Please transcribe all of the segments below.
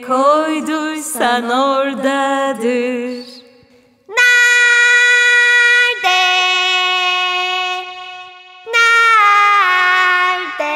koyduysan oradadır. Nerede? Nerede?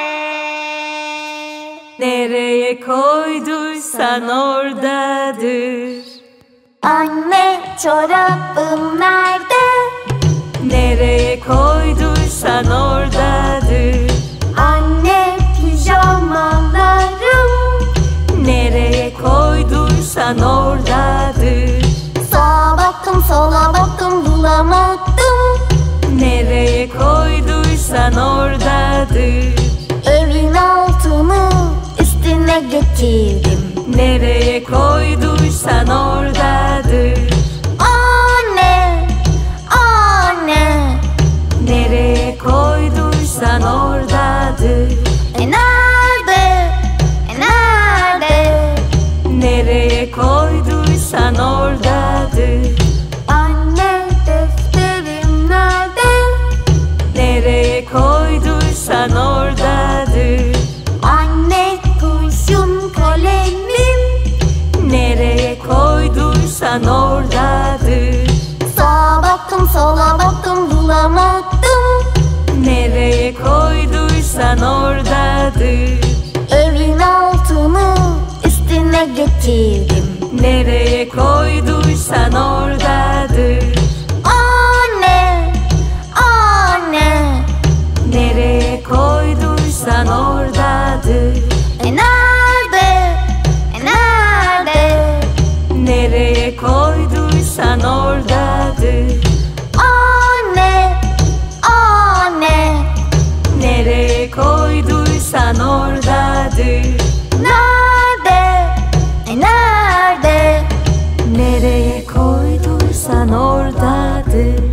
Nereye koyduysan oradadır. Anne, çorabım nerede? Nereye koyduysan oradadır. Anne, pijamalarım Nereye koyduysan oradadır. sağa baktım, sola baktım, bulamadım. Nereye koyduysan oradadır. Evin altını üstüne getirdim. Nereye koyduysan oradadır. Anne, anne, Nereye koyduysan oradadır. nerede? Nerede? Nereye koyduysan oradadır. Anne, defterim nerede? Nereye koyduysan oradadır. Anne, kurşun kalemim Nereye koyduysan oradadır. sağa baktım, sola baktım, bulamadım. Nereye koyduysan oradadır. Evin altını üstüne getirdim. Nereye koyduysan oradadır. Anne, anne, Nereye koyduysan oradadır. nerede? Nerede? Nereye koyduysan oradadır. Anne, anne, Nereye koyduysan oradadır. nerede? Nerede? Nereye koyduysan oradadır.